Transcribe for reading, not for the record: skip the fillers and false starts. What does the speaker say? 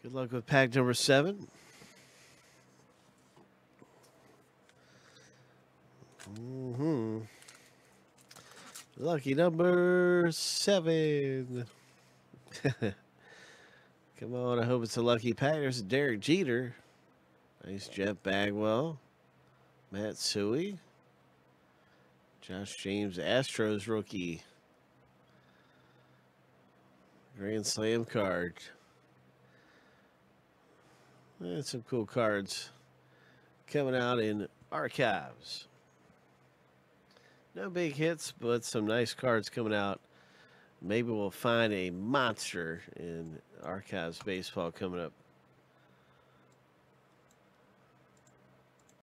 Good luck with pack number 7. Lucky number 7. Come on, I hope it's a lucky pack. There's Derek Jeter. Nice Jeff Bagwell. Matt Suey. Josh James, Astros rookie. Grand Slam card. And some cool cards coming out in archives. No big hits, but some nice cards coming out. Maybe we'll find a monster in archives baseball coming up.